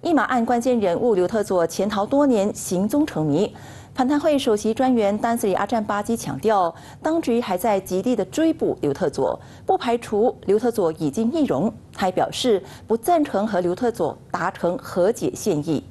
一马案关键人物刘特佐潜逃多年，行踪成谜。反贪会首席专员丹斯里阿占巴基强调，当局还在极力的追捕刘特佐，不排除刘特佐已经易容。他还表示不赞成和刘特佐达成和解协议。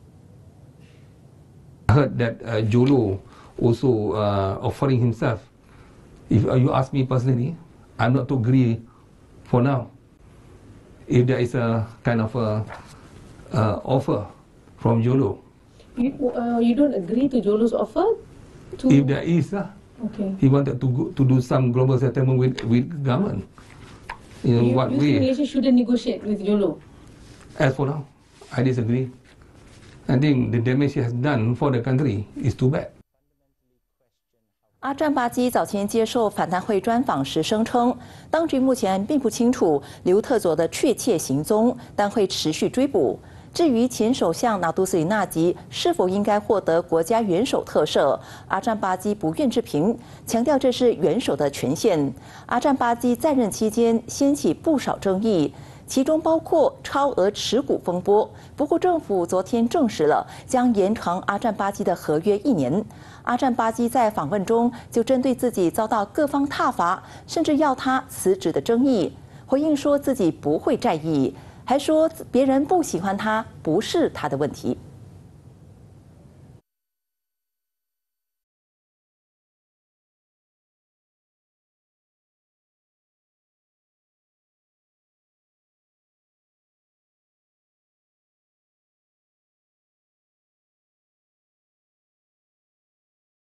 I heard that Jolo also offering himself. If you ask me personally, I'm not to agree for now. If there is a kind of offer from Jolo. You don't agree to Jolo's offer? If there is, Okay. he wanted to do some global settlement with government. In what You way? think Malaysia shouldn't negotiate with Jolo? As for now, I disagree. I think the damage he has done for the country is too bad. 阿占巴基早前接受反贪会专访时声称，当局目前并不清楚刘特佐的确切行踪，但会持续追捕。至于前首相纳杜斯里纳吉是否应该获得国家元首特赦，阿占巴基不愿置评，强调这是元首的权限。阿占巴基在任期间掀起不少争议，其中包括超额持股风波。不过政府昨天证实了将延长阿占巴基的合约1年。阿占巴基在访问中就针对自己遭到各方挞伐，甚至要他辞职的争议，回应说自己不会在意。还说别人不喜欢他不是他的问题。